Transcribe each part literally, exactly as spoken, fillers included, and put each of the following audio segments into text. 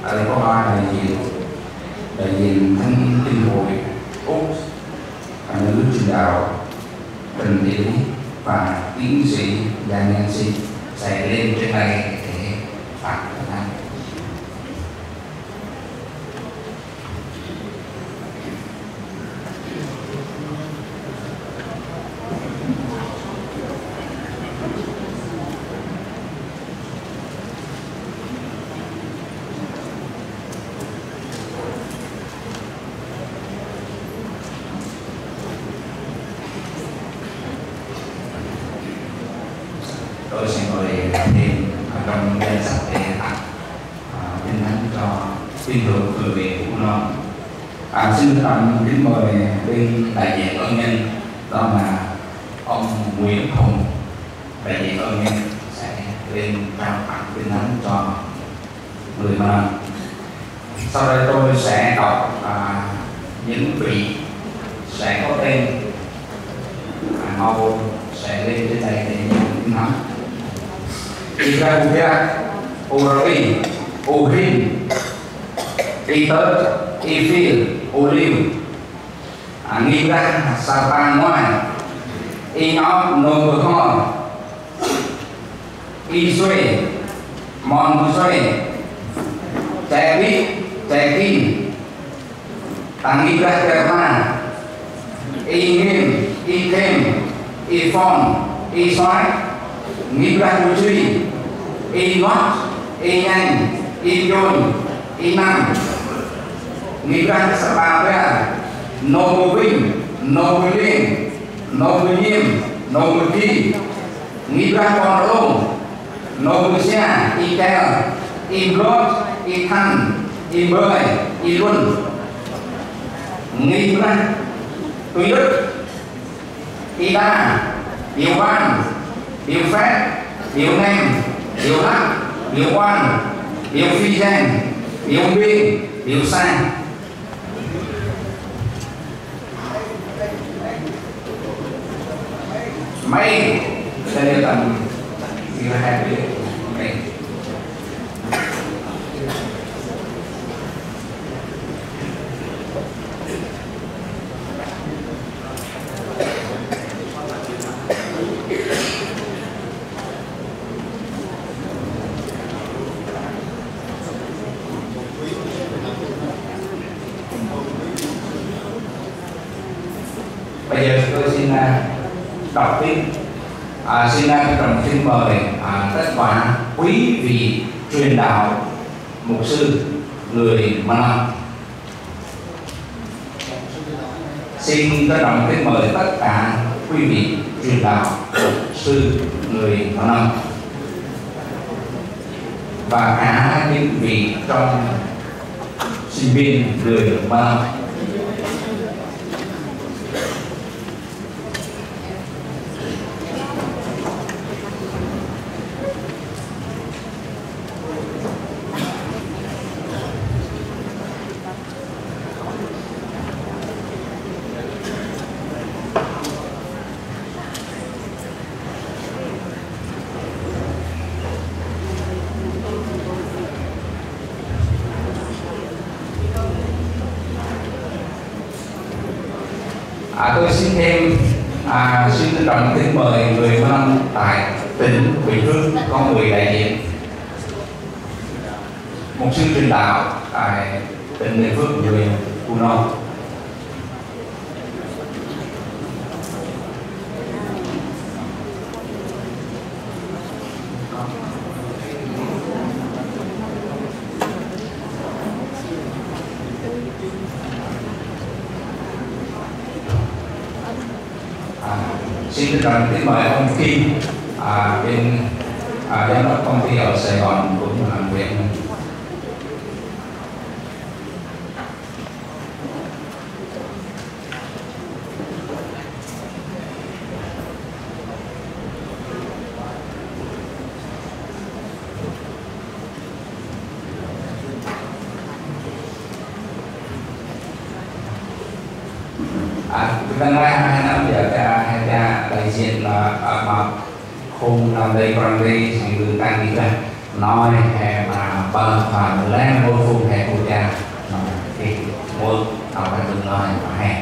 ở đây có ba đại diện, đại diện Thanh Kinh Hội Úc, nhà nước truyền đạo Trần Thị Lý và tiến sĩ Giang Nhân Sinh sẽ lên trên đây để phạt thánh. Tôi sẽ mời thêm trong danh sách để tặng kinh thánh cho tín hữu người Việt của nó. À, xin tặng kính mời bên đại diện ơn nhân, đó là ông Nguyễn Hùng, đại diện ơn nhân sẽ lên trao tặng kinh thánh cho người mà. Sau đây tôi sẽ đọc à, những vị sẽ có tên à, mau sẽ lên trên đây để nhận kinh thánh. Ibrahim, Ori, Ohin, Itot, Ifil, Olim, Nibran, Sapan Ngoan, Inop, Nobuhon, Iswe, Monbuswe, Tevit, Tevin, Tanibrat Kerman, Ingim, Ikem, Ifon, Iswai, Ngibran Mujui, Inot, Inan, Iyon, Inam, Ngibran Sababia, Nomubin, Nomulin, Nomulim, Nomuki, Ngibran Korong, Nomusia, Ikel, Imblot, Ikan, Imboy, Ilun, Ngibran, Tuyut, Ida, Iwan, Điều Phép, Điều Nem, Điều Lắc, Điều Quan, Điều Phi Gen, Điều Biên, Điều Sang. May, đây là tầm gì là hai biết May. Bây giờ tôi xin uh, đọc tiếp, à, xin uh, trọng xin mời uh, tất cả quý vị truyền đạo, mục sư, người Mano. Xin trân trọng kính mời tất cả quý vị truyền đạo, mục sư, người Mano và cả những vị trong sinh viên người Mano. À, tôi xin thêm à, xin trân trọng kính mời người Mano tại tỉnh Bình Phước có người đại diện, mục sư truyền đạo tại tỉnh Bình Phước người Puno. Xin trân trọng kính mời ông Kim, à, bên à, giám đốc công ty ở Sài Gòn cũng làm việc. À, chúng ta hai năm giờ cả hai cha đại diện là mà khung làm đây còn đây thì người ta nghĩ là nói hè mà bờ và lên vô cùng mua học cái tương lai và hẹn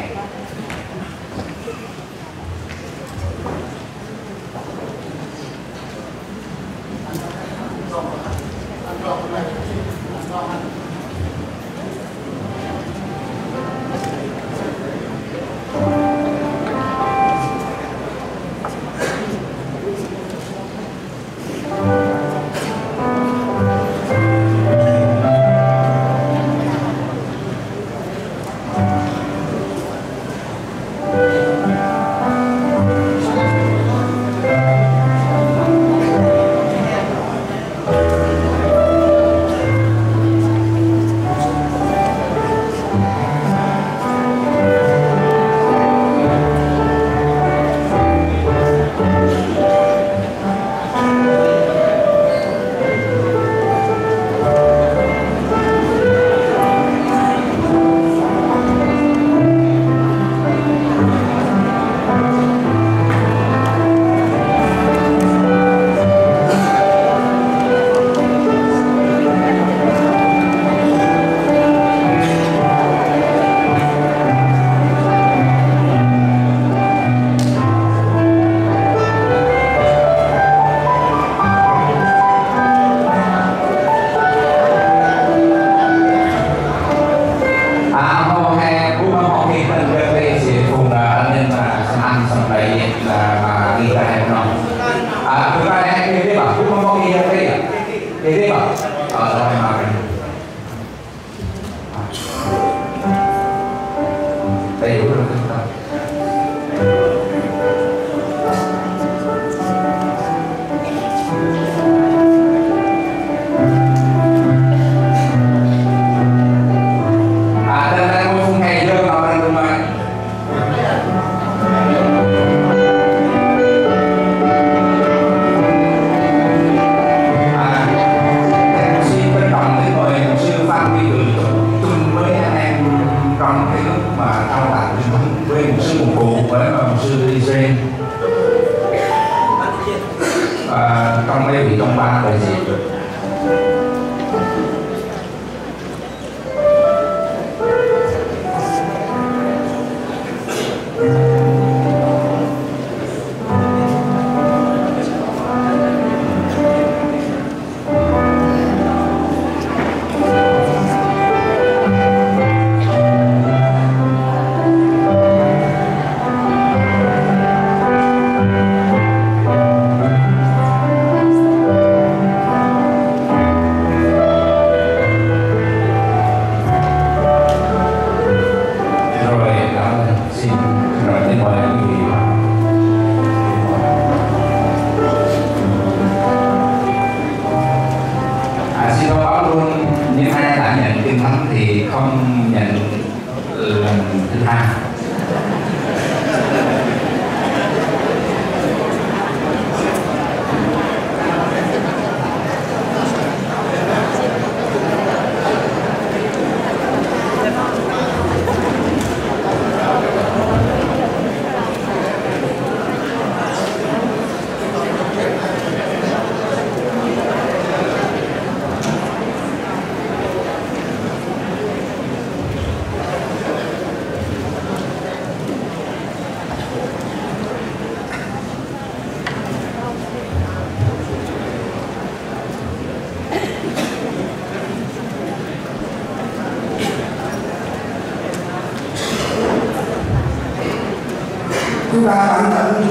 chúng ta cảm tạ Chúa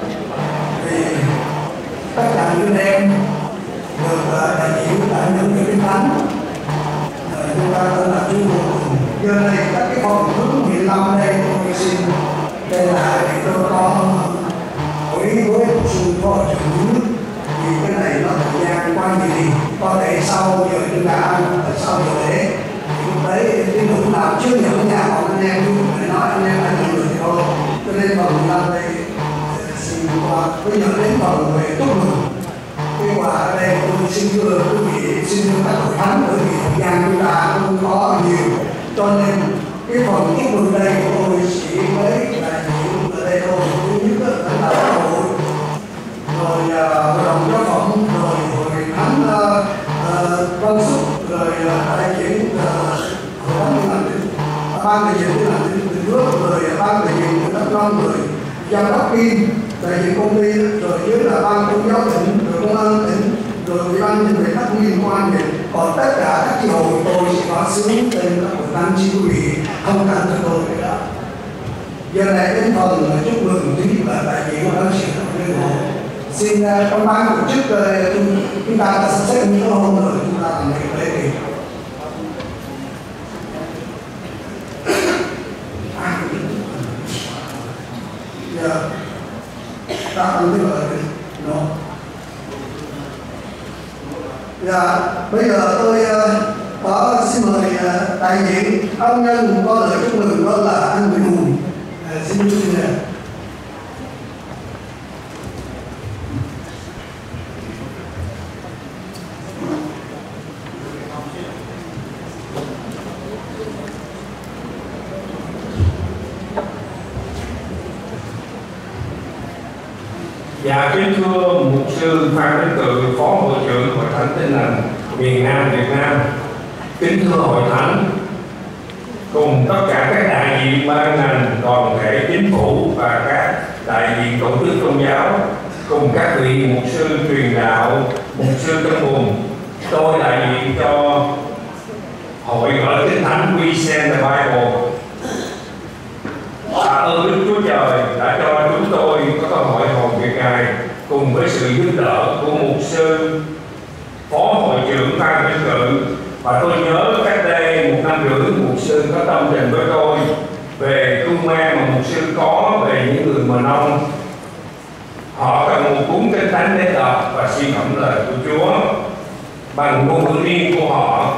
vì tất cả những em được đại diện tại những cái kinh thánh. Chúng ta tên là Chúa vô cùng. Giờ này các cái phần hướng mười lăm đây tôi xin đây là để tôi có hỏi với sư phó trưởng vì cái này nó thời gian qua nhiều, có thể sau giờ chúng ta ăn sau giờ lễ thì lúc đấy cái lúc nào chưa nhận nhà bọn anh em chúng phải nói anh em là những người thôi. Cho nên phần mười lăm đây xin qua bây giờ đến phần về chúc mừng. Cái quà ở đây tôi xin thưa quý vị, xin thưa các hội thánh, bởi vì thời gian chúng ta không có nhiều, cho nên cái phần chúc mừng đây của tôi chỉ mới đại diện ở đây thôi. Thứ nhất là lãnh đạo hội, rồi hội đồng giáo phẩm, rồi hội thánh Văn Xúc, rồi đại diện hội thánh Liên Lạc ban đại diện của làm tỉnh Bình Phước, rồi ban đại diện của Đắk Nông, rồi giám đốc Kim, đại diện công ty, rồi dưới là ban tôn giáo tỉnh, rồi công an tỉnh, rồi ủy ban nhân dân các nguyên công an huyện. Còn tất cả các chi hội tôi sẽ có xuống tên các hội ban chi ủy, không cần cho tôi nữa. Giờ này đến phần chúc mừng thứ nhất là đại diện của các sự liên hộ. Xin trong ban tổ chức chúng ta đã sắp xếp những hôm rồi chúng ta làm lễ kỷ. Giờ ta ăn cái lời nó. Dạ, bây giờ tôi có xin mời đại diện ân nhân có lời chúc mừng đó là anh Nguyễn Hùng. Xin chúc mừng. Dạ kính thưa mục sư Phan Đức Tự, phó hội trưởng Hội Thánh Tin Lành miền Nam Việt Nam, kính thưa hội thánh cùng tất cả các đại diện ban ngành, đoàn thể chính phủ và các đại diện tổ chức tôn giáo, cùng các vị mục sư truyền đạo, mục sư trong vùng. Tôi đại diện cho hội Gọi Kinh Thánh We Send the Bible. Tạ ơn Đức Chúa Trời đã cho chúng tôi có cơ hội hầu việc Ngài cùng với sự giúp đỡ của mục sư phó hội trưởng Phan Đức Tự. Và tôi nhớ cách đây một năm rưỡi mục sư có tâm trình với tôi về cơn ma mà mục sư có về những người mờ nông. Họ cần một cuốn Kinh Thánh để đọc và suy ngẫm lời của Chúa bằng ngôn ngữ riêng của họ.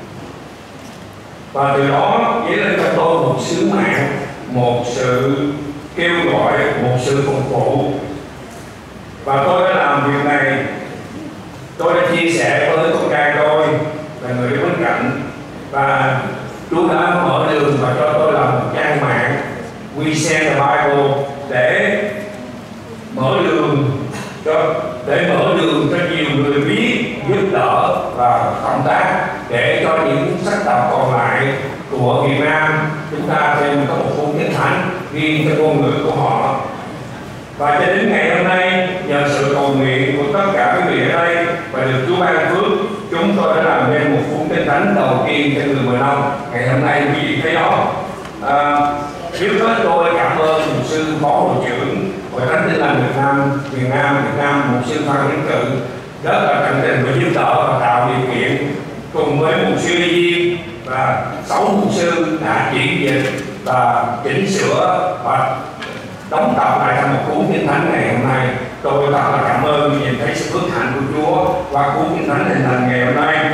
Và từ đó dấy lên cho tôi một sứ mạng, một sự kêu gọi, một sự phục vụ. Và tôi đã làm việc này. Tôi đã chia sẻ với con trai tôi là người bên cạnh, và Chúa đã mở đường và cho tôi làm một trang mạng We Send the Bible để mở đường cho để mở đường cho nhiều người biết, giúp đỡ và cộng tác để cho những sách đọc còn lại của Việt Nam chúng ta thêm có một cuốn Kinh Thánh riêng cho ngôn ngữ của họ. Và cho đến ngày hôm nay, nhờ sự cầu nguyện của tất cả quý vị ở đây và được Chúa ban phước, chúng tôi đã làm nên một cuốn Kinh Thánh đầu tiên cho người mờ nông. Ngày hôm nay quý vị thấy đó. À, trước hết tôi cảm ơn mục sư phó hội trưởng Hội Thánh Tin Lành Việt Nam, miền Nam Việt Nam, mục sư Phan Đức Tự rất là tận tình và giúp đỡ và tạo điều kiện, cùng với mục sư Lê Diên và sáu mục sư đã chuyển dịch và chỉnh sửa và đóng tập lại thành một cuốn Kinh Thánh ngày hôm nay. Tôi thật là cảm ơn nhìn thấy sự phước hạnh của Chúa qua cuốn Kinh Thánh hình thành ngày hôm nay.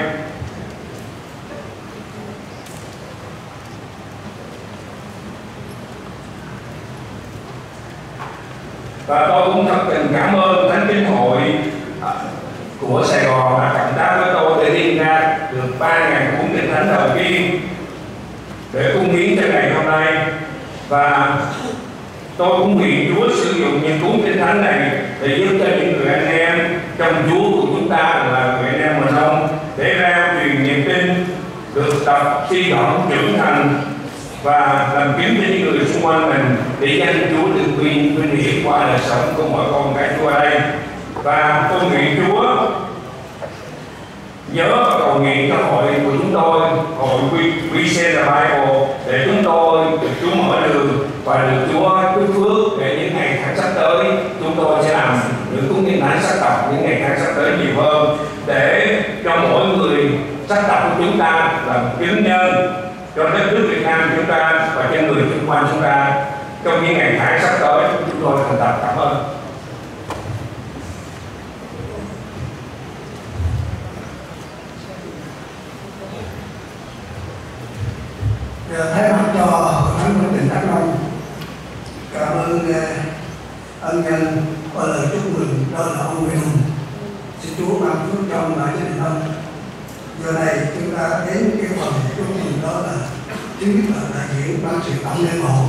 Và tôi cũng thật tình cảm ơn Thánh Kinh Hội của Sài Gòn đã cộng tác với tôi để liên ra được ba ngàn cuốn Kinh Thánh đầu tiên để cung hiến cho ngày hôm nay. Và tôi cũng nguyện Chúa sử dụng những cuốn Kinh Thánh này để giúp cho những người anh em trong Chúa của chúng ta là người anh em mờ nông để rao truyền niềm tin, được tập suy gẫm trưởng thành và làm kiếm cho những người xung quanh mình để danh Chúa được vinh vinh hiển qua đời sống của mọi con cái Chúa ở đây. Và tôi nguyện Chúa nhớ và cầu nguyện cho hội của chúng tôi, hội We Send the Bible, để chúng tôi được Chúa mở đường và được Chúa chúc phước để những ngày tháng sắp tới chúng tôi sẽ làm những cuốn Kinh Thánh sách đọc những ngày tháng sắp tới nhiều hơn, để cho mỗi người sách đọc của chúng ta là một chứng nhân cho đất nước Việt Nam chúng ta và cho người xung quanh chúng ta trong những ngày tháng sắp tới. Chúng tôi thành thật cảm ơn. Thay mặt cho Hội Thánh tỉnh Đắk Nông, cảm ơn ân nhân có lời chúc mừng đó là ông Nguyễn Hùng. Xin Chúa ban phước trong lại gia đình ông. Giờ này chúng ta đến cái phần chúc mừng đó là thứ nhất là đại diện ban sự tổng liên hộ.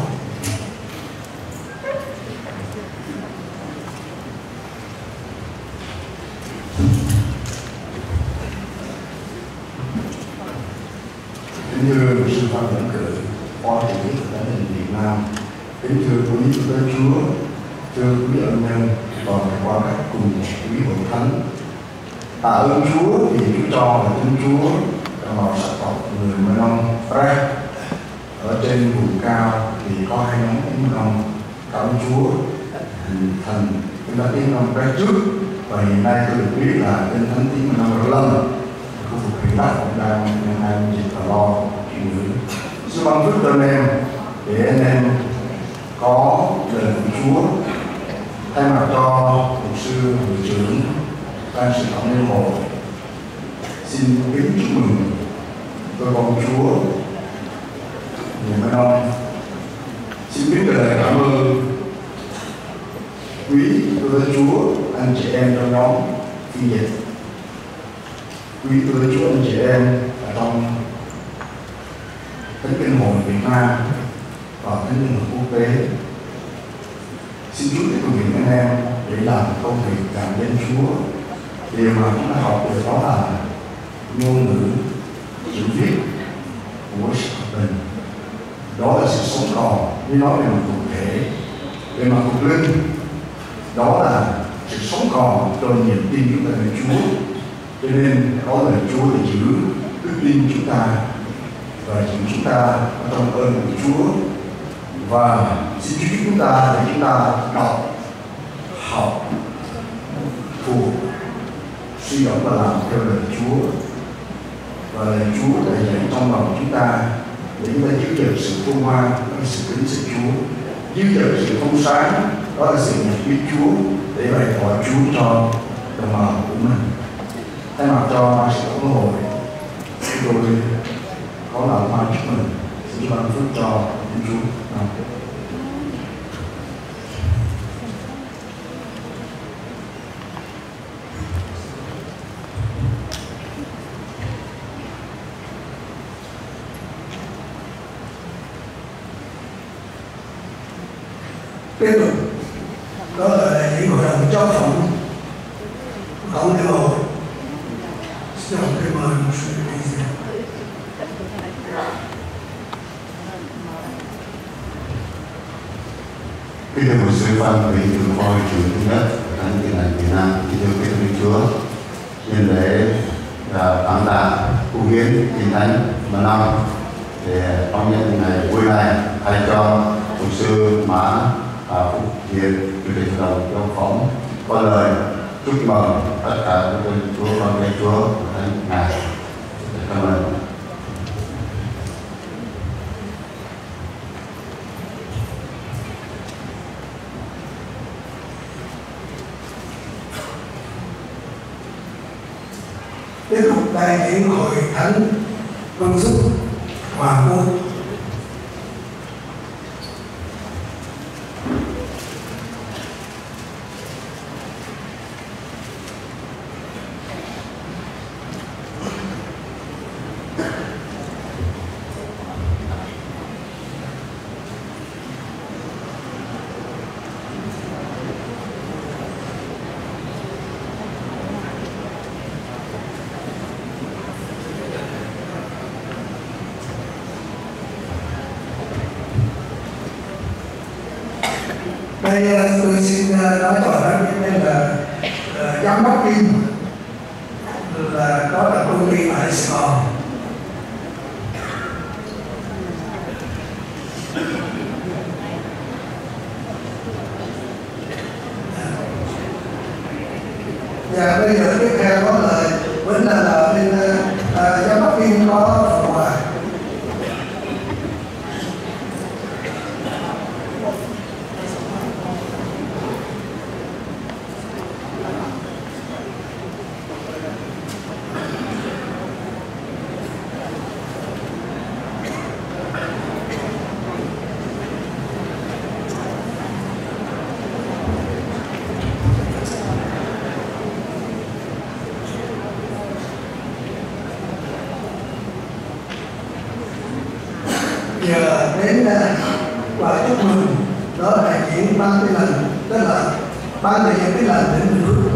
Như sư Phan Đức Tự Phó Chủ tịch Đảng Nhân Việt Nam. Kính thưa quý Thủ tướng Chúa, thưa quý ân nhân và qua các cùng quý hội thánh. Tạ ơn Chúa vì Chúa cho là Thiên Chúa đồng bào sắc tộc người Mơ Rác ở trên vùng cao thì có hai nhóm tiếng Mơ. Cảm ơn Chúa hình thành chúng ta tiếng Mơ Rác trước, và hiện nay tôi được biết là trên thánh tiếng Mơ Lâm khu vực miền Bắc cũng đang đang dịch và lo chuyện ngữ. Xin ban phước cho anh em để anh em có lời của Chúa. Thay mặt cho mục sư hội trưởng ban sự tổng liên hội, xin kính chúc mừng tôi con Chúa người Mơ Non. Xin kính gửi lời cảm ơn quý tôi Chúa anh chị em trong nhóm phiên dịch, quý tôi Chúa anh chị em ở trong Thánh Kinh Hội Việt Nam và Thánh Kinh Hội Quốc tế. Xin Chúa tiếp tục những anh em để làm công việc cảm ơn Chúa. Điều mà chúng ta học được đó là ngôn ngữ chữ viết của sự hợp bình. Đó là sự sống còn, nếu nói về mặt cụ thể, về mặt thuộc linh, đó là sự sống còn cho niềm tin chúng ta về Chúa. Cho nên có lời Chúa để giữ đức tin chúng ta và giữ chúng ta ở trong ơn của Chúa. Và xin Chúa giúp chúng ta để chúng ta đọc, học, thuộc, suy gẫm và làm theo lời Chúa. Và lời Chúa đã dạy trong lòng chúng ta để chúng ta giữ được sự tôn hoan, đó là sự kính sợ Chúa, giữ được sự thông sáng, đó là sự nhận biết Chúa, để bày tỏ Chúa cho đồng bào của mình. Thay mặt cho sự tổng hội, chúng tôi có lòng hoan chúc mừng, xin ban phước cho Chúa. Tiếp tục đó là đại diện hội đồng giáo phận tổng liên hội. Xin cảm ơn một sự đại diện. Kính thưa một sư Phan vị trưởng phó hội trưởng thứ nhất Thánh Kinh Lành Việt Nam, kính thưa quý thánh Chúa, nhân lễ tán tạ cúng hiến kinh thánh Mơ Non để trong những ngày vui này thay cho một sư Mã Phúc Hiền chủ tịch hội đồng giáo phóng có lời chúc mừng tất cả các quý Chúa con cái Chúa của thánh ngài. Cảm ơn. Tiếp tục đại diện hội thánh Vân Giúp Hòa Quốc. Đây tôi xin nói cho các biết là uh, giám đốc phim là có là công ty ở Sài Gòn. Và bây giờ tiếp theo có lời vẫn là, là bên uh, giám đốc phim có phần quà. Giờ đến và chúc mừng đó là đại diện ban cái lần, tức là ban đại diện cái lần đến Bình Phước.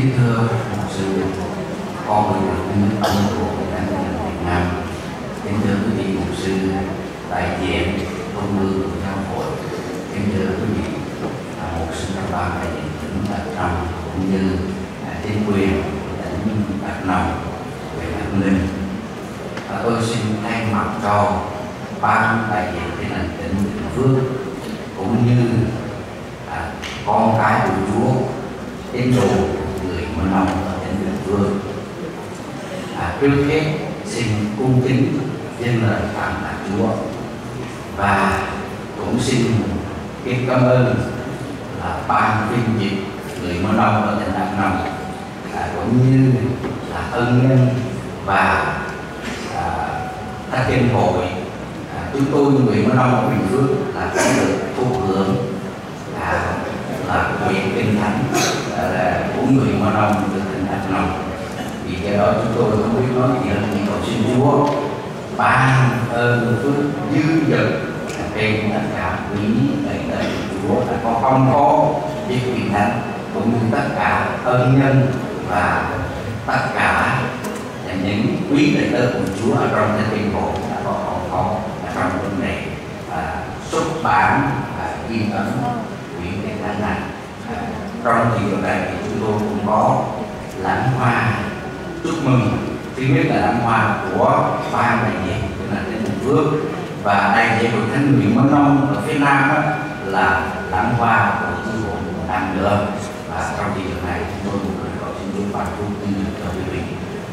Kính thưa một sư, con người được nước ông của Đảng Cộng sản Việt Nam. Kính thưa quý vị một sư, đại diện Trung ương của giáo hội. Kính thưa quý vị một sư các ban đại diện tỉnh Đắk Nông cũng như chính quyền tỉnh Đắk Nông về an ninh. Tôi xin thay mặt cho ban đại diện của tỉnh Bình Phước cũng như à, con cái của Chúa tín đồ người Mân Âu ở tỉnh Bình Phước, à, trước hết xin cung kính dâng lời cảm tạ Chúa và cũng xin biết cảm ơn là ban phiên dịch người Mân Âu ở tỉnh Đắk Nông, à, cũng như là ân nhân và à, các kinh hội. À, chúng tôi người Mân Âu ở Bình Phước là cũng được thụ hưởng à, là quyền kinh thánh à, của người Mân Âu từ tỉnh Đắk Nông. Vì cái đó chúng tôi không biết nói gì hơn, nhưng cầu xin Chúa ban ơn phước dư dật trên tất cả quý đầy đầy Chúa đã có phong phó với quyền thánh cũng như tất cả ân nhân và tất cả những quý đầy tớ của Chúa ở trong cái kinh hội đã có phong phó trong vấn đề à, xuất bản và in ấn quyển kinh thánh này. À, trong kỳ điều này thì chúng tôi cũng có lãng hoa chúc mừng, thứ nhất là lãng hoa của ban đại diện tức là tỉnh Bình Phước, và đại diện của thanh huyện Mân Âu ở phía Nam đó là lãng hoa của chi bộ của Nam nữa. Và trong kỳ điều này chúng tôi cũng có xin Chúa ban phúc tin cho quý vị.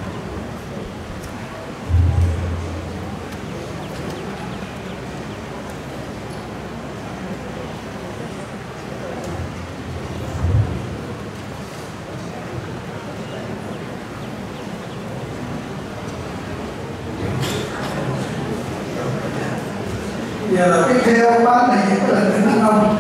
Giờ tiếp theo ban đại diện của tỉnh Đắk Nông.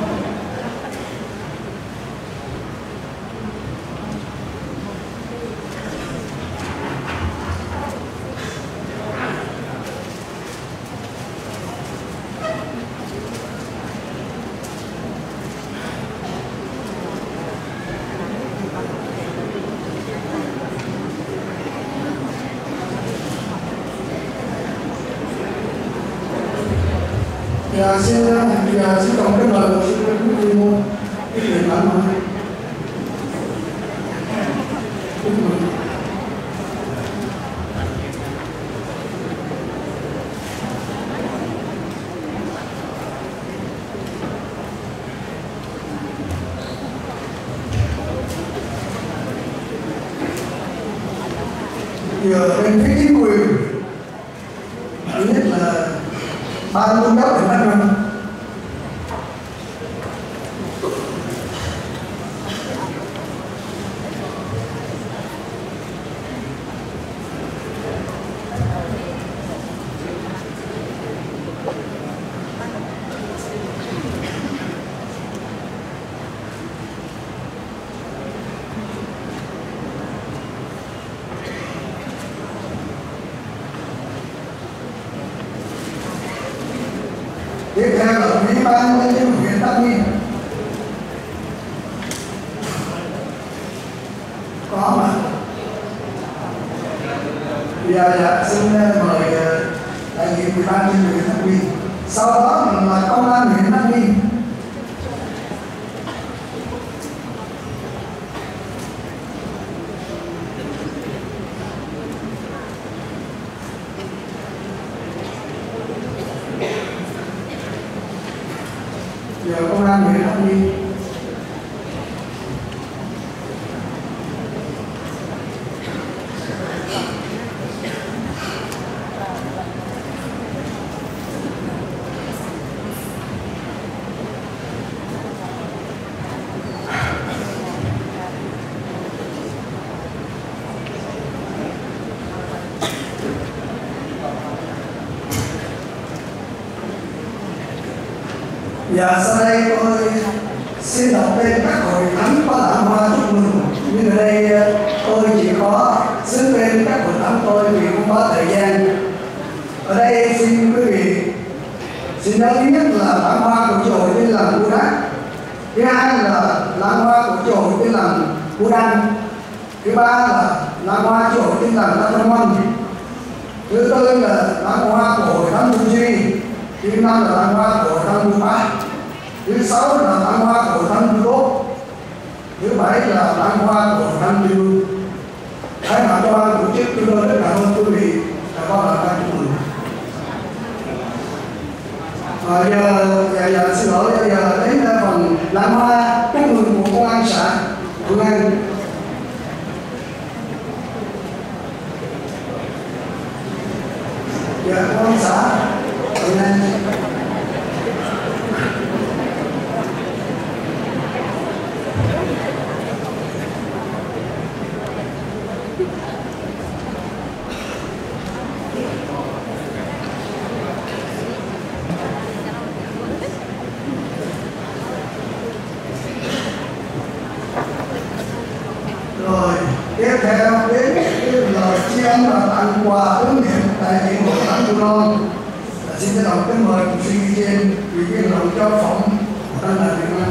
Dạ, xin dạ, xin cộng cái lời của sư quý vị môn quý vị bạn ơi. Chúc mừng. Giờ bên phía chính quyền thứ nhất là ban tôn giáo tỉnh Đắk Nông, tiếp theo là ủy ban nhân dân huyện Tân Yên có mà. Dạ dạ xin mời đại diện ủy ban nhân dân huyện Tân Yên, sau đó là công an huyện Tân Yên. Giờ công an huyện Tân Yên. Và sau đây tôi xin đọc tên các hội thánh có lãng hoa chúc mừng. Nhưng ở đây tôi chỉ có xứng tên các hội thánh tôi vì không có thời gian. Ở đây xin quý vị xin nhớ thứ nhất là lãng hoa của chùa tên làng Cú Đắc, thứ hai là lãng hoa của chùa tên làng Cú Đăng, Thứ ba là làng hoa của tinh thần Tam Tâm Văn. Thứ tư là làng hoa của Thánh Tư Duy. Thứ năm là làng hoa của Thánh Tư Bá. Thứ sáu là làng hoa của Thánh Tư Tốt. Thứ bảy là làng hoa của Thánh Tư. Thay mặt cho ban tổ chức, chúng tôi rất cảm ơn quý vị đã có mặt tại chúng mình. Và giờ, giờ, giờ xin lỗi, giờ, giờ đến phần làng hoa chúc mừng của công an xã Hương An. Dạ, công an xã Hương An. Rồi tiếp theo đến cái lời tri ân và tặng quà ứng nghiệm đại diện hội Thánh Chúa Non. Xin trân trọng kính mời cùng suy ghi trên ủy viên hội cho phỏng của Tân Đài Việt Nam.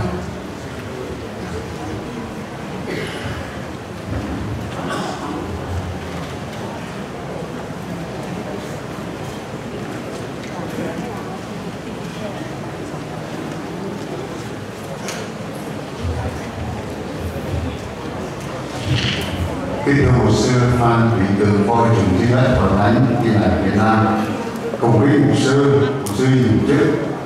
Kính thưa mục sư Phan Thủy Tường, phó trưởng chính sách Hội Thánh Tin Lành Việt Nam, cùng quý mục sư, mục sư nhiều chức,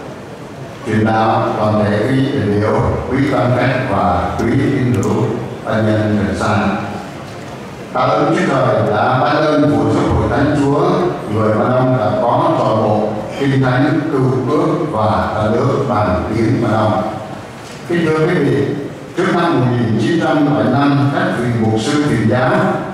truyền đạo, toàn thể quý đại biểu, quý quan khách và quý tín hữu ân nhân gần xa. Tạ ơn Chúa Trời đã ban ơn phụ giúp Hội Thánh Chúa, người Mã Nông đã có toàn bộ kinh thánh cựu ước và cả nước bằng tiếng Mã Nông. Kính thưa quý vị, trước năm một nghìn chín trăm bảy mươi lăm, các vị mục sư truyền giáo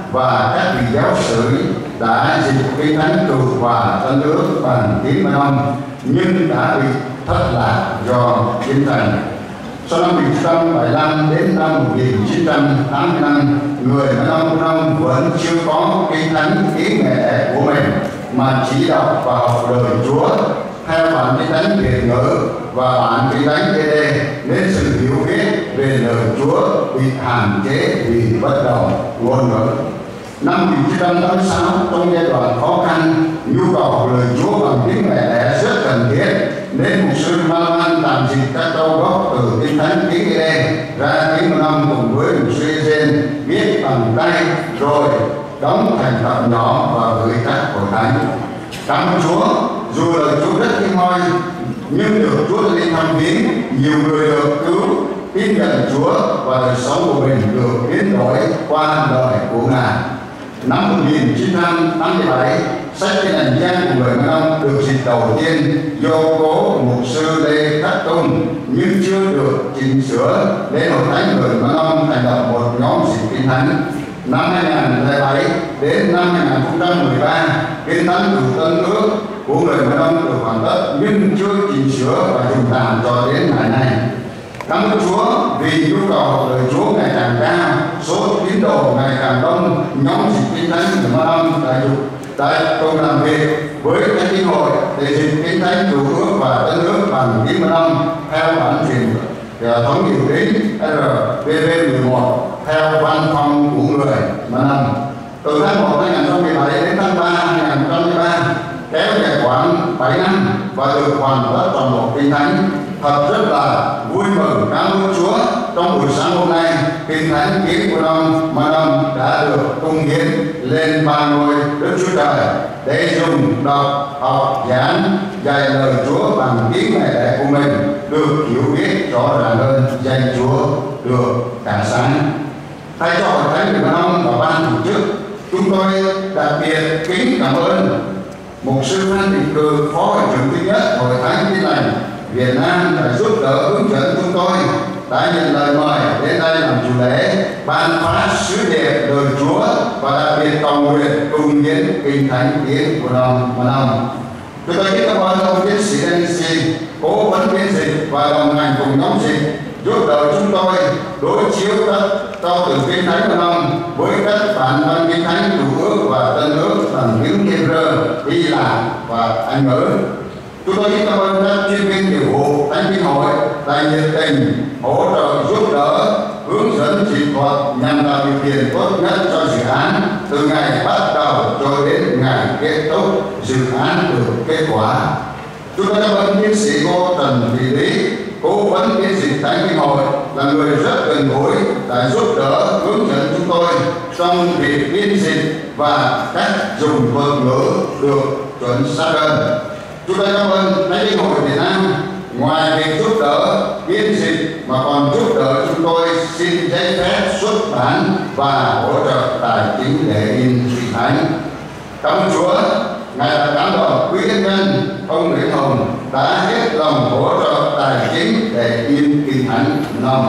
và các vị giáo sĩ đã dịch kinh thánh cựu và tân ước bằng tiếng Mã Nông, nhưng đã bị thất lạc do chiến tranh. Sau năm một nghìn chín trăm bảy mươi lăm đến năm một nghìn chín trăm tám mươi lăm, người Mã Nông Nông vẫn chưa có kinh thánh ý nghĩa của mình mà chỉ đọc và học lời Chúa theo bản kinh thánh Việt ngữ và bản kinh thánh đê đê, nên sự hiểu biết về lời Chúa bị hạn chế vì bất đồng ngôn ngữ. Năm một nghìn chín trăm tám mươi sáu, trong giai đoạn khó khăn, nhu cầu của lời Chúa bằng tiếng mẹ đẻ rất cần thiết, nên mục sư Malaman tạm dịch các câu gốc từ kinh thánh tiếng đê đê ra tiếng Mã Nông cùng với mục sư Ezen viết bằng tay rồi đóng thành tập nhỏ và gửi các hội thánh. Cảm ơn Chúa, dù lời Chúa rất hiếm hoi, nhưng được Chúa lên thăm viếng, nhiều người được cứu, tin nhận Chúa và đời sống của mình được biến đổi qua lời của Ngài. Năm một nghìn chín trăm tám mươi bảy, sách Kinh Hành Giang của người Mã Nông được dịch đầu tiên do cố mục sư Lê Khắc Tùng, nhưng chưa được chỉnh sửa nên Hội Thánh người Mã Nông thành lập một nhóm dịch Kinh Thánh. Năm hai nghìn lẻ bảy đến năm hai nghìn không trăm mười ba, Kinh Thánh cựu Tân ước của người Mã Nông được hoàn tất nhưng chưa chỉnh sửa và dùng tạm cho đến ngày nay. Cảm ơn Chúa vì nhu cầu lời Chúa ngày càng cao, số tín đồ ngày càng đông, nhóm dịch Kinh Thánh người Mã Nông đại dục tại công làm việc với các tín hội để dịch Kinh Thánh cựu ước và Tân ước bằng tiếng Mã Nông theo bản truyền thống điều tính R P V mười một theo văn phòng của người Mã Nông. Từ tháng một năm hai nghìn không trăm mười bảy đến tháng ba năm hai nghìn không trăm mười ba, kéo dài khoảng bảy năm và được hoàn tất toàn bộ Kinh Thánh. Thật rất là vui mừng cảm ơn Chúa, trong buổi sáng hôm nay, Kinh Thánh tiếng của Nông Mã Nông đã được cung hiến lên ba ngôi Đức Chúa Trời để dùng đọc, học, giảng, dạy lời Chúa bằng tiếng mẹ đẻ của mình, được hiểu biết rõ ràng hơn danh Chúa được cả sáng. Thay cho Hội Thánh người Mã Nông và ban tổ chức, chúng tôi đặc biệt kính cảm ơn mục sư Phan Thị Cừ, phó hội trưởng thứ nhất Hội Thánh Tin Lành Việt Nam đã giúp đỡ hướng dẫn chúng tôi, đã nhận lời mời đến đây làm chủ lễ ban phát sứ điệp lời Chúa và đặc biệt cầu nguyện cùng hiến Kinh Thánh tiếng của Nông Mã Nông. Chúng tôi kính cảm ơn ông tiến sĩ Dennis, cố vấn biên dịch và đồng hành cùng nhóm dịch, giúp đỡ chúng tôi đối chiếu các câu từ Kinh Thánh Mã Nông với các bản văn Kinh Thánh cựu ước và Tân ước bằng tiếng Hebrew, Hy Lạp và Anh ngữ. Chúng tôi kính cảm ơn các chuyên viên nghiệp vụ Thánh Kinh hội đã nhiệt tình hỗ trợ giúp đỡ hướng dẫn dịch thuật nhằm tạo điều kiện tốt nhất cho dự án từ ngày bắt đầu cho đến ngày kết thúc dự án được kết quả. Chúng tôi cảm ơn tiến sĩ cô Trần Thị Lý, cố vấn tiến sĩ Thánh Kinh Hội, là người rất gần gũi đã giúp đỡ hướng dẫn chúng tôi trong việc biên dịch và cách dùng thuật ngữ được chuẩn xác hơn. Chúng tôi cảm ơn Thánh Kinh Hội Việt Nam ngoài việc giúp đỡ biên dịch mà còn giúp đỡ chúng tôi xin giấy phép xuất bản và hỗ trợ tài chính để in kinh thánh. Cảm ơn Chúa, Ngài là cán bộ quý nhân ông Nguyễn Hồng đã hết lòng hỗ trợ tài chính để in kinh thánh năm,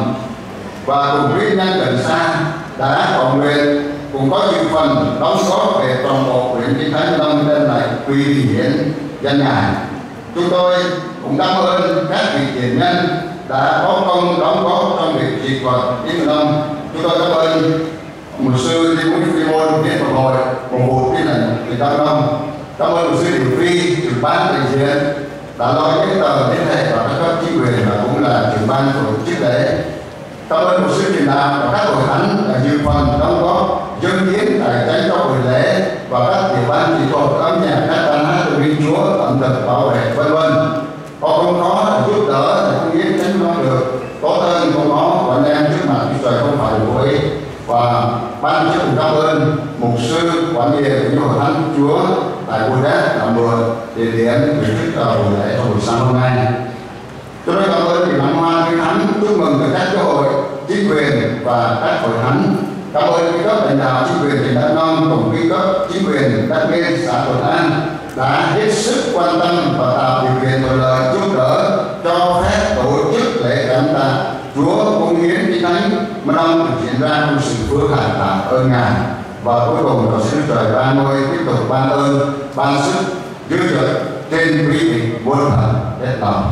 và cùng quý nhân gần xa đã cầu nguyện cũng có dự phần đóng góp về toàn bộ quyển kinh thánh năm lên lại quy hiển danh Ngài. Chúng tôi cũng cảm ơn các vị tiền nhân đã có công đóng góp trong việc dịch thuật kinh năm. Chúng tôi cảm ơn mục sư Lý Nguyễn Phi Môn viết một hồi một bộ tin là Việt Nam năm. Cảm ơn mục sư Điều Phi, trưởng ban đại diện đã lo giấy tờ liên hệ và các cấp chính quyền và cũng là trưởng ban tổ chức lễ. Cảm ơn mục sư truyền đạo và các hội thánh đã dự phần đóng góp dân hiến tài chính cho buổi lễ và các tiểu ban kỹ thuật âm nhạc, các ban hát từ Minh Chúa, ẩm thực, bảo vệ vân vân. Họ không có giúp đỡ để không hiến tránh nó được tốt hơn không có và anh em trước mặt Chúa Trời không phải vô ích. Và ban chức cũng cảm ơn mục sư quản lý của hội thánh Chúa tại Buôn Đét làm mười địa điểm tổ chức cho buổi lễ trong buổi sáng hôm nay. Chúng tôi cảm ơn vì lãng hoa kinh thánh, chúc mừng từ các giáo hội, chính quyền và các hội thánh. Cảm ơn các cấp lãnh đạo chính quyền tỉnh Đắk Nông cùng các cấp chính quyền Đắk Miên, xã Thuận An đã hết sức quan tâm và tạo điều kiện thuận lợi giúp đỡ cho phép tổ chức lễ cảm tạ Chúa cống hiến kinh thánh mà năm được diễn ra trong sự phước hạnh tạ ơn Ngài. Và cuối cùng cầu xin Trời ban ngôi tiếp tục ban ơn, ban sức dư dật trên quý vị muôn phần hết lòng.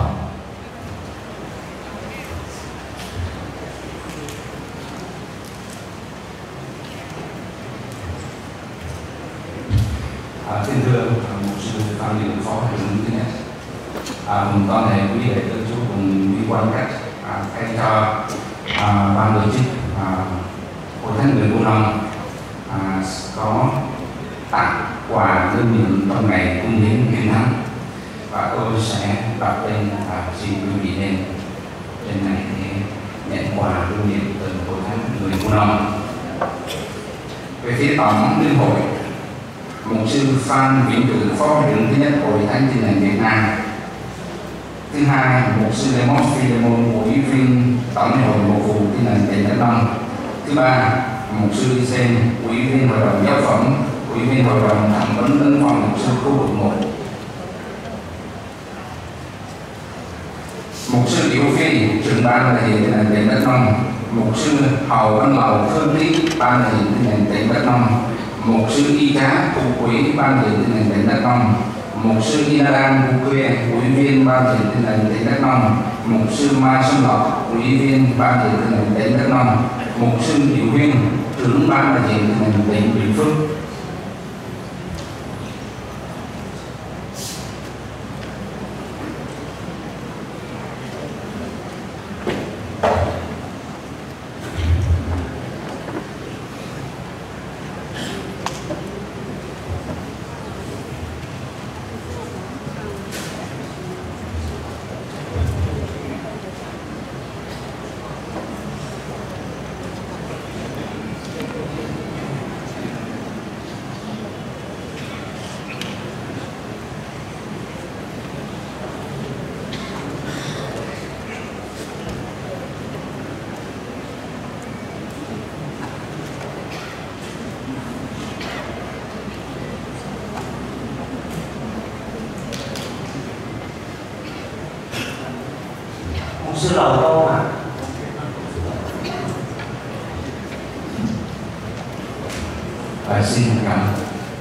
À, xin thưa mục sư Phan Đình Phó trưởng thứ nhất, à, cùng toàn thể quý đệ tử Chúa cùng quý quan cách à, thay cho à, ban tổ chức à, hội thánh người Buôn Nông à, có tặng quà lưu niệm trong ngày cúng hiến kinh thánh, và tôi sẽ đọc tên và xin quý vị lên trên này để nhận quà lưu niệm từ hội thánh người Buôn Nông. Về phía tổng liên hội, mục sư Phan Vĩnh Cử, phó trưởng thứ nhất hội thánh Tin lành Việt Nam. Thứ hai, mục sư Lê Móc Phi Lê Môn, ủy viên tổng hội mục vụ Tin lành tỉnh Đắk Nông. Thứ ba, mục sư Ly Sen, ủy viên hội đồng giáo phẩm, ủy viên hội đồng thẩm vấn ấn phòng mục sư khu vực một. Mục sư Điểu Phi, trưởng ban đại diện Tin lành tỉnh Đắk Nông. Mục sư Hầu Văn Lầu, Phương Lý, ban đại diện Tin lành tỉnh Đắk Nông. Mục sư Y Cá, Thủ quỹ ban đại diện Tin lành tỉnh Đắk Nông. Mục sư Inadan Bukwe, ủy viên ban đại diện Tin lành tỉnh Đắk Nông. Mục sư Mai Xuân Lộc, ủy viên ban đại diện Tin lành tỉnh Đắk Nông. Mục sư Diệu Huyên, trưởng ban đại diện Tin lành tỉnh Bình Phước. Sư Lầu Tô ạ. À, xin cảm ơn.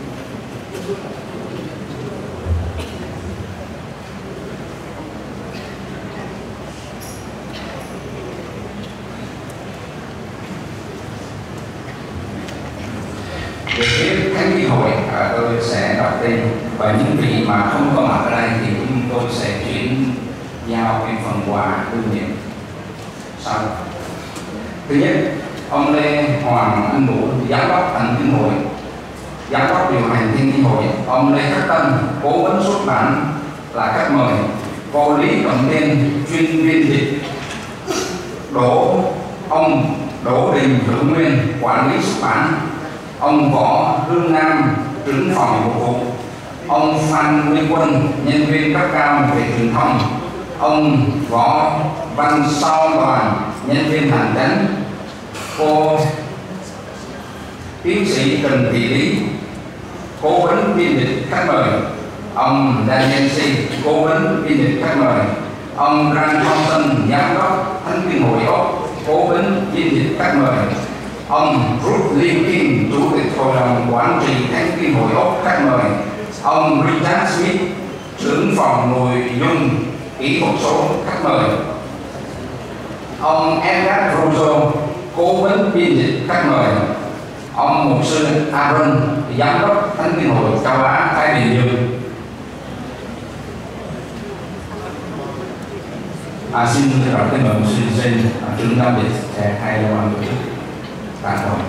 Về phía Thánh Chí Hội, à, tôi sẽ đọc tên, và những vị mà không có mặt ở đây thì chúng tôi sẽ chuyển giao cái phần quà lưu niệm sau. Thứ nhất, ông Lê Hoàng Anh Vũ, giám đốc Thánh Kinh Hội, giám đốc điều hành Thiên Kinh Hội, ông Lê Khắc Tân, cố vấn xuất bản là khách mời, cô Lý Cẩm Tiên, chuyên viên dịch, Đỗ ông Đỗ Đình Hữu Nguyên, quản lý xuất bản, ông Võ Hương Nam, trưởng phòng phục vụ, ông Phan Nguyên Quân, nhân viên cấp cao về truyền thông, ông Võ Văn Sao Đoàn, nhân viên hành chánh, cô tiến sĩ Trần Thị Lý, cố vấn biên dịch khách mời, ông Daniel C, cố vấn biên dịch khách mời, ông Rand Thompson, giám đốc Thánh Kinh Hội Úc, cố vấn biên dịch khách mời, ông Ruth Lee Kim, chủ tịch hội đồng quản trị Thánh Kinh Hội Úc khách mời, ông Richard Smith, trưởng phòng nội dung kỹ thuật số khách mời, ông Edgar Rousseau, cố vấn biên dịch khách mời, ông mục sư Aaron, giám đốc Thánh Kinh Hội Châu Á Thái Bình Dương. À, xin đọc tên mời mục sư Jane, trưởng giao dịch sẽ thay cho ban tổ chức tán đồng.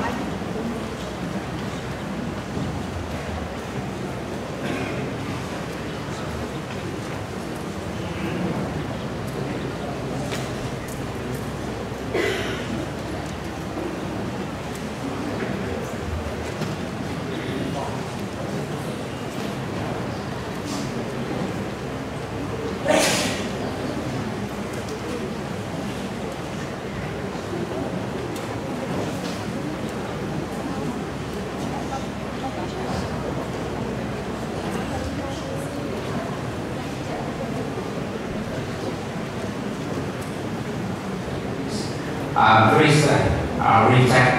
Uh, please uh, recheck.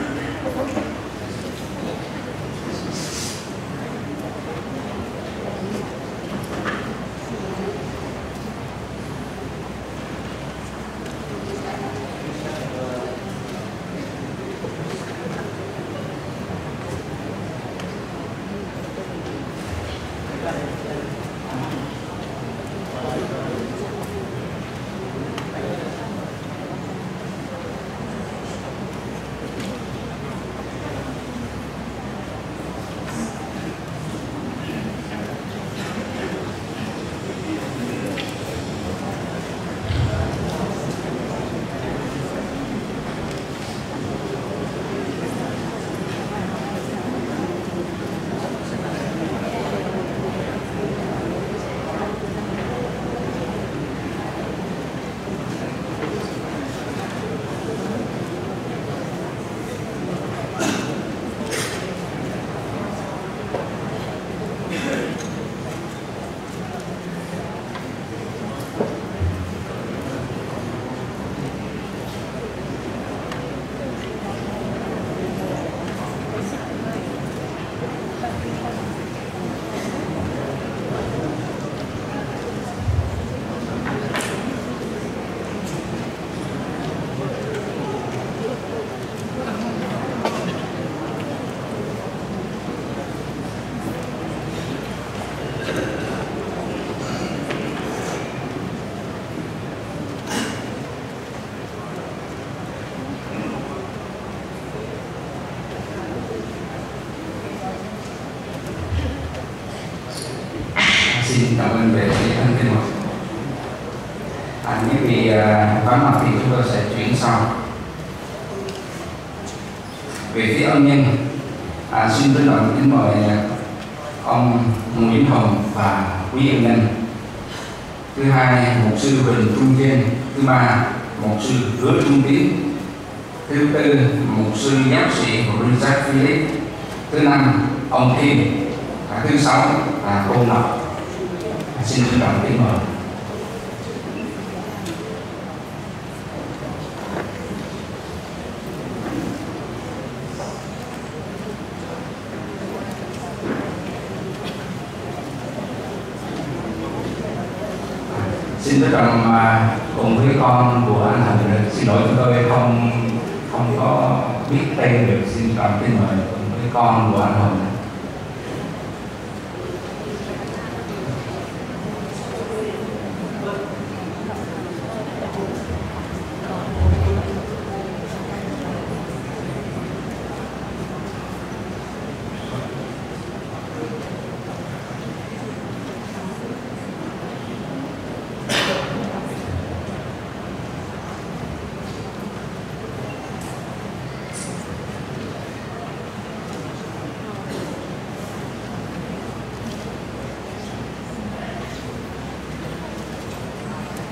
Xin cảm ơn về thân kinh hội. À, những vị vắng mặt thì chúng tôi sẽ chuyển sau. Về phía ân nhân, à, xin trân trọng kính mời ông Nguyễn Hồng và quý ân nhân. Thứ hai, mục sư Huỳnh Trung Kiên. Thứ ba, mục sư Hứa Trung Tiến. Thứ tư, mục sư giáo sĩ Richard Philip. Thứ năm, ông Kim. À, thứ sáu là cô Ngọc. Xin trân trọng kính mời. Xin trân trọng cùng với con của anh Thành, xin lỗi chúng tôi không không có biết tên được, xin trọng kính mời cùng với con của anh Hồng.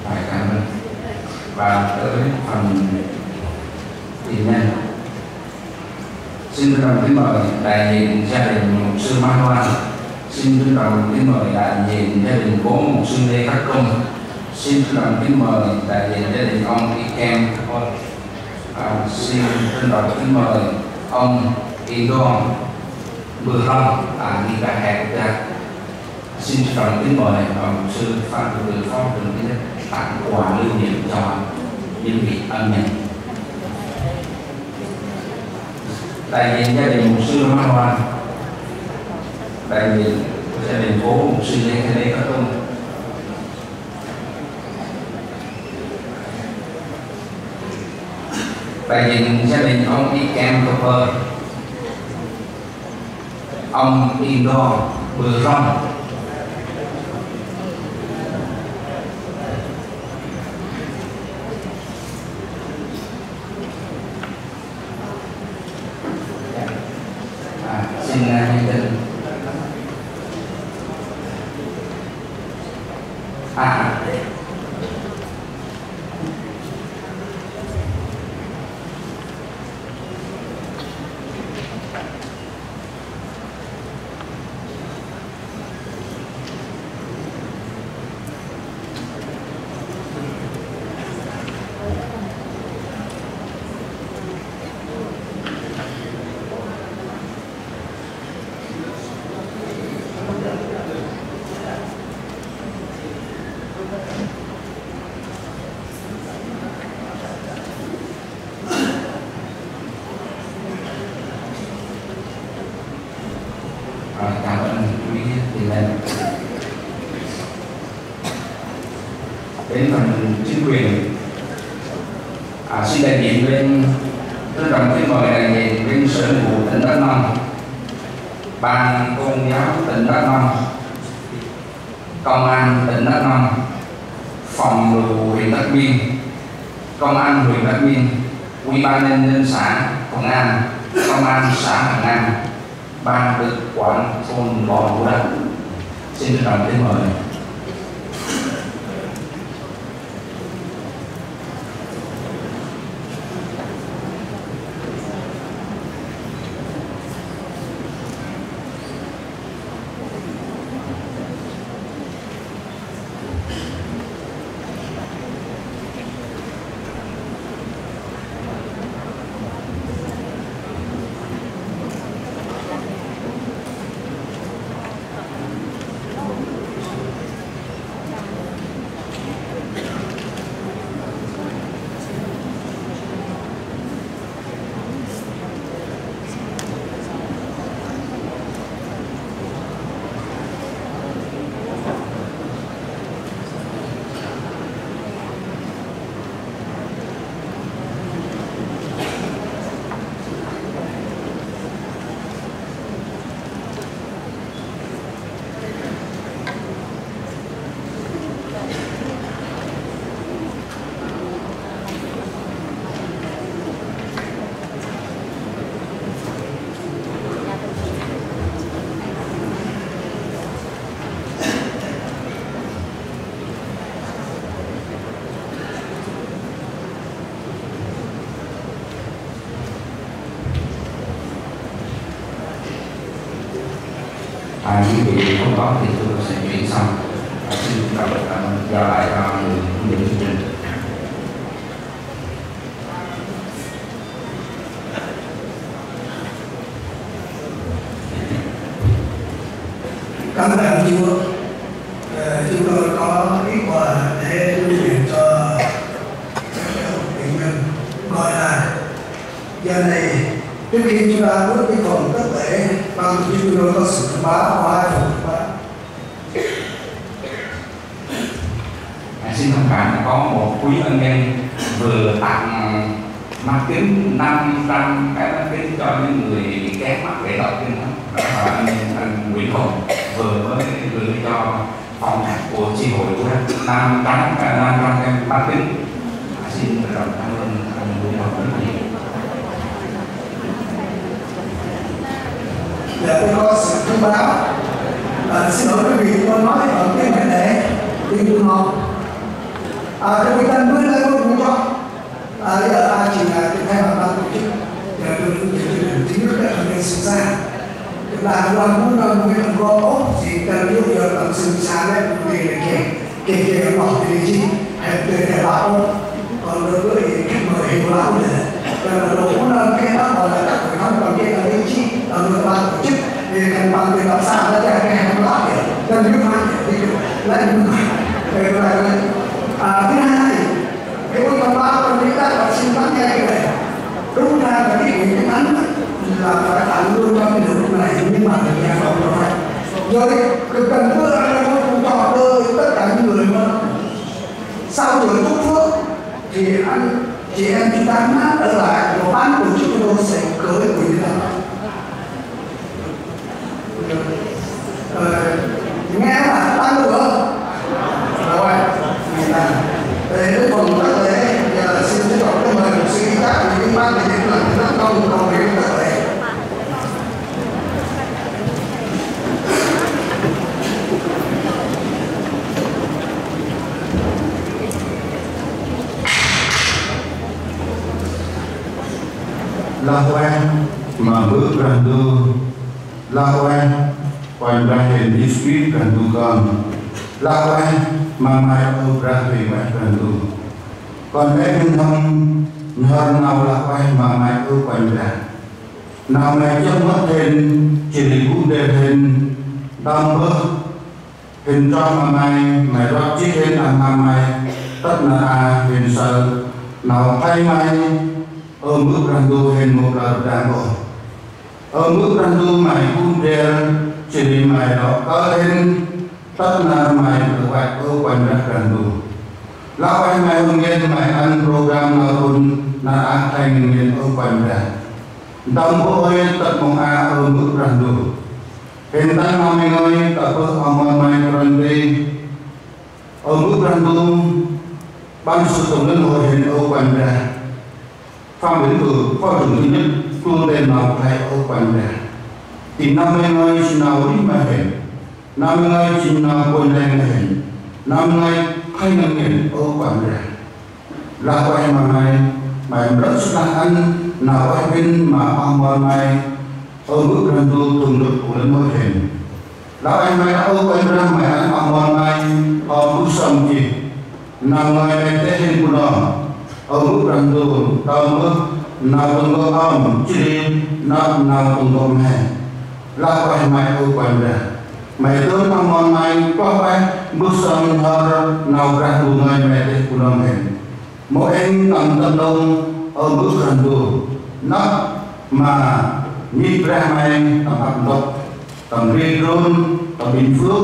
Phải cảm ơn. Và tới phần tiền nhân, xin trân trọng kính mời đại diện gia đình mục sư Mai Hoa, xin trân trọng kính mời đại diện gia đình cố mục sư Lê Khắc Công, xin trân trọng kính mời đại diện gia đình ông Ikem, à, xin trân trọng kính mời ông Indon Bùi Long, à, đi cả hẹp ra. Xin trân trọng kính mời mục sư Phan Thị Từ Phong Trường Kính tặng quà lưu niệm cho những vị ân nhân. Đại diện gia đình mục sư Mai Hoa, đại diện gia đình phố mục sư Lê Lê Khắc Công, đại diện gia đình ông Ikem Cooper, ông Indo Bùi Long, xin nhân dân à cảm ơn quý tiền nhân. Đến phần chính quyền, à, xin đại diện bên trân trọng kính mời đại diện bên Sở Nội vụ tỉnh Đắk Nông, ban tôn giáo tỉnh Đắk Nông, công an tỉnh Đắk Nông, phòng nội vụ huyện Đắk Miên, công an huyện Đắk Miên, ủy ban nhân dân xã Thuận An, công an xã Thuận An, ban tự quản thôn Bò Vũ Đất. Xin trân trọng kính mời. À, quý vị không có thì tôi sẽ chuyển xong. Xin đọc giao lại cho người hướng dẫn chương trình. Cảm ơn Chúa. Chúng tôi có ít quà để lưu niệm cho các bệnh nhân, gọi là giờ này trước khi chúng ta bước cái phần tất lễ, ban tổ chức chúng tôi có sự thông báo qua hai phần thông báo. Xin thông cảm có một quý ân nhân vừa tặng mắt kính năm trăm cái mắt kính cho những người bị kém mắt để đọc kinh thánh. Đó là anh anh Nguyễn Hùng vừa mới gửi cho phòng hạt của chi hội của năm trăm năm trăm cái mắt kính. Xin trân trọng cảm ơn anh Nguyễn Hùng rất nhiều. Dạ, tôi có sự thông báo. À, xin lỗi quý vị, tôi nói ở cái vấn đề tiếng Trung không? À, thì người ta mới lấy một cũng cho. À, bây giờ ta chỉ là cái thay mặt ban tổ chức để được những cái chính thức để khẳng định sự ra. Là đoàn cũng là một cái có ốp thì cần yêu cầu làm sự xa đấy về kể kể kể bỏ thì gì hẹp về để bảo còn đối với khách mời hình lão này là đồ cũng là cái đó gọi là các phải nói còn kia là linh chi là người ban tổ chức thì cần bằng người làm sao nó ra cái hàng lão để cần những hai để đi lại về lại à thứ hai cái con tàu ba con đi ra và xin bán nghe cái này đúng ra là cái gì cái án là phải tặng luôn cho cái đường này nhưng mà nhà không có phải rồi cứ cần cứ là nó cũng cho cơ tất cả những người mà sau buổi chúc phước thì anh chị em chúng ta mát ở lại một ban tổ chức chúng tôi sẽ cưới của chúng ta ờ, nghe là ban được không? Rồi để đến phần các lễ giờ xin tiếp tục cái mời một sư các những ban tổ chức là rất công công việc các lễ. La quen mà bước gần tu, la quen quanh ra hình đi suýt gần tu con, la quen mà mai âu ra về mẹ gần tu, còn em mình không hơn nào la quen mà mai âu quanh ra, nào mẹ chấp mất hình chỉ cũng để hình đâm bước hình cho mà mai mẹ rót chiếc hình ăn mà mai tất là à hình sợ nào tay mai ở mức răng đô hình một là đàn bộ ở mức răng đô mày cũng đeo chỉ để mày đó có hình tất là mày được vạch ở quanh ra răng đô lão anh mày hôm nghe mày ăn program nào luôn là ăn thành nghiên ở quanh ra đồng bộ ơi tất mong a ở mức răng đô hiện tại mà mình ơi tập ở ông mày răng đi ở mức răng đô ban sự tổng liên hội hình ở quanh ra phong đến từ phó trưởng thứ nhất phương lên nào thay ô quanh ra thì năm mươi người chỉ nào đi mà hình năm mươi người chỉ nào quên lên hình năm mươi hay năm nghìn ô quanh ra là quay mà mày mày rất là ăn nào quay bên mà ông mà mày ở mức gần tu thường được của lên mỗi hình là anh mày ô quanh ra mày ăn ông mà mày ở mức sầm gì nào người này tế hình của nó ở mức răng đồ tao mức nào từng có ông chỉ nào nào từng có mẹ là quay mày ôi quanh ra mày tới năm mòn mày có phải bước sân hờ nào răng đồ người mẹ để của nó mẹ mỗi anh tầm tầm đông ở mức răng đồ nó mà nhịp ra mày tầm hạt độc tầm riêng rôn tầm bình phước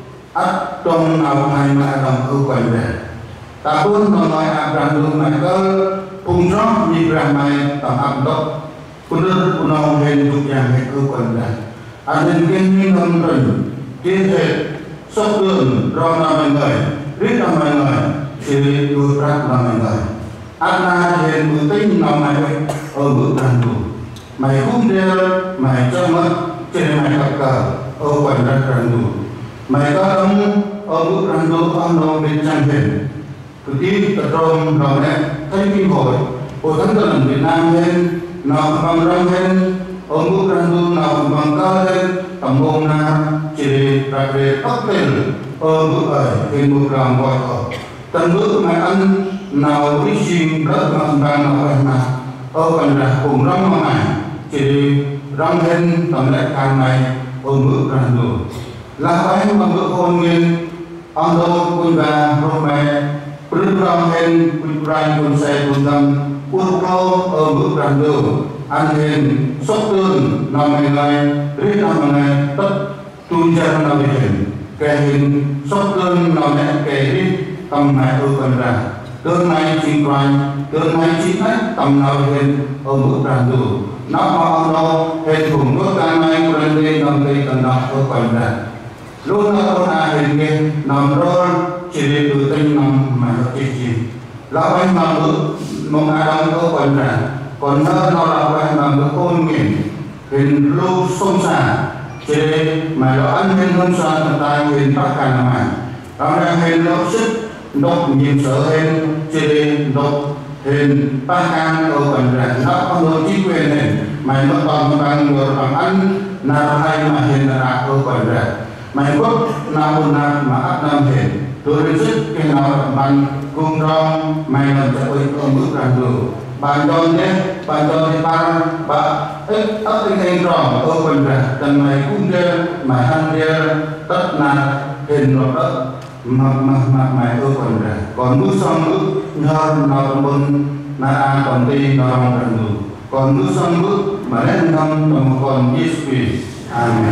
ắt trong nào hai mà đồng ôi quanh ra ta pun nói áp rằng đường mày có cùng rót như rằng mày tầm áp đốc cũng rất cũng nói hình dục dạng hệ cơ quan này anh nên kiên nhiên âm rừng kiên thể sốc đường rõ là mọi người biết là mọi người thì được ra là mọi người anh là hiện mưu tính nào mày ở bước rằng đủ mày cũng đeo mày cho mất trên mày gặp cờ ở quần ra rằng đủ mày có đống ở bước rằng đủ ông đâu bên trang hình từ khi tập trung rồi đấy thấy kinh hội của thánh thần Việt Nam lên nào bằng răng lên ở mức răng du nào bằng cao lên tầm ôm na chỉ đặc biệt tóc tiền ở mức ở trên mức làm gọi ở tận bước mày ăn nào đi xin rất bằng bằng nào vậy mà ở gần là cùng răng mà này chỉ răng lên tầm lại càng này ở mức răng du là phải bằng bước hôn nguyên ông đâu quân và rồi mày program hen program quân xe quân tâm quân pro ở mức ràng đường ăn hen sốt tương năm ngày ngày rít năm ngày tất tuôn ra năm ngày kẻ hen sốt tương năm ngày kẻ rít tầm ngày ở gần ra tương này chính quan tương này chính ách tầm nào hen ở mức ràng đường nó họ đâu hen cùng nước ta này quân lên năm ngày tầm nào ở gần ra luôn là con ai hình nghe nằm rồi chỉ để từ tinh nằm mà nó chỉ gì lão anh mà bước mong ai đang có quần ra còn nó nó là anh mà bước hôn nghiền hình lưu sông xả chỉ để mà nó ăn hình hôn xả tận tay hình tất cả là mày đó là hình nó sức nộp nhiệm sở hình cho đến nộp hình ba can ở quần rạch nó có đôi chính quyền hình mày mất bằng bằng người bằng ăn nào hay mà hình là ở quần rạch mày quốc nào một năm mà áp năm hình tôi rất cái nào bằng cung rong mày làm cho tôi có bước ra đường bạn đón nhé bạn đón đi ba ba ít ấp cái hình rong ở quần rạch tầng mày cũng đeo mày ăn đeo tất là hình rồi đó mà mà mà mày ở quần rạch còn bước xong bước nhờ nào bên na an còn đi nào ra đường còn bước xong bước mà đến năm còn còn Giêsu Christ. Amen.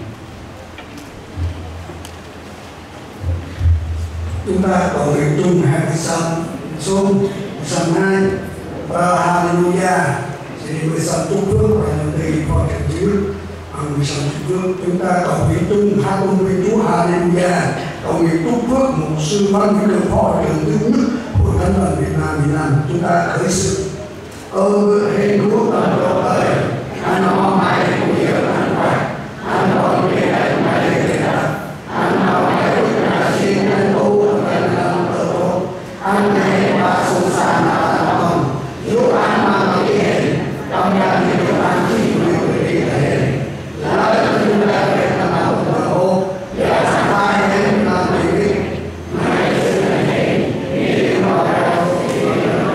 Chúng ta cầu nguyện chung hai mươi sáu xuống phần hai và Hallelujah. Thì mười sáu chúc phước và những gì có thể chứa mười sáu chúc phước chúng ta cầu nguyện chung hai công nguyện Chúa Hallelujah. Cầu nguyện chúc phước một sư văn những đường phó trường thứ nhất của Thánh đoàn Việt Nam Việt Nam chúng ta khởi sự ơn hình quốc tận độ đời anh nó mãi cũng nhiều anh quạt anh còn kia đây mãi kia đó anh nó mãi cũng là xin anh tu anh làm tự tốt anh này và sung sàng là anh không giúp anh mang cái hình trong gia đình của anh chỉ nhiều người đi thể là chúng ta về thằng nào cũng là ô và sáng mai đến làm gì biết mãi xin anh hình đi vào đâu thì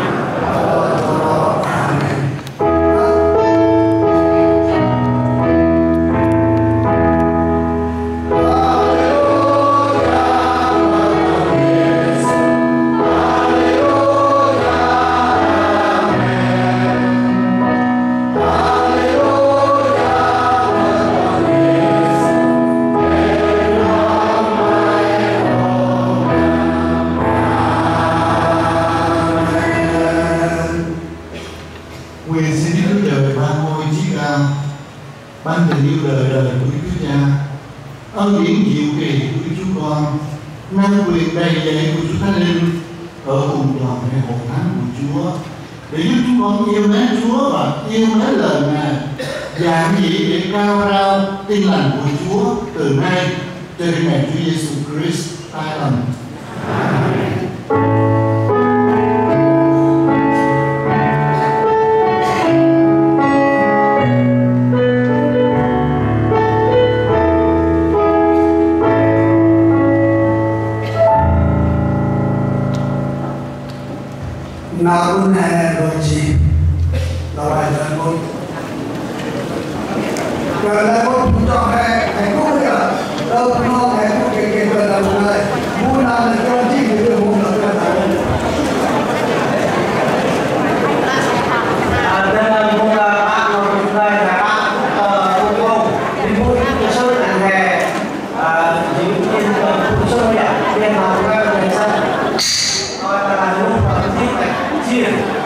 ban tình yêu đời đời của Chúa Cha, ơn điển diệu kỳ của Chúa Con, năng quyền đầy dạy của Chúa Thánh Linh ở cùng toàn thể hội thánh của Chúa, để giúp chúng con yêu mến Chúa và yêu mến lời Ngài, giảng dị để cao rao tin lành của Chúa từ nay cho đến ngày Chúa Giêsu Christ tái lâm. nào cũng này rồi gì đâu phải là một rồi là một cho hai hạnh phúc bây giờ đâu nó hạnh phúc cái cái cái là một này muốn làm là cho chi người được muốn là cho ta nên là một bạn một người là bạn công công thì mỗi cái sơ là hè những cái sơ là bên nào cái người dân rồi là lúc mà thích chia